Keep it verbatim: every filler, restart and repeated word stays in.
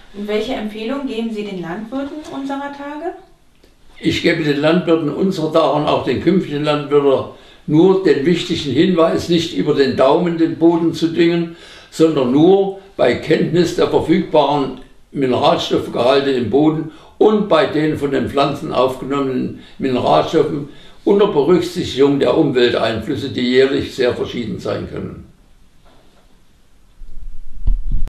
Und welche Empfehlung geben Sie den Landwirten unserer Tage? Ich gebe den Landwirten unserer Tage und auch den künftigen Landwirten nur den wichtigen Hinweis, nicht über den Daumen den Boden zu düngen, sondern nur bei Kenntnis der verfügbaren Mineralstoffgehalte im Boden und bei den von den Pflanzen aufgenommenen Mineralstoffen unter Berücksichtigung der Umwelteinflüsse, die jährlich sehr verschieden sein können.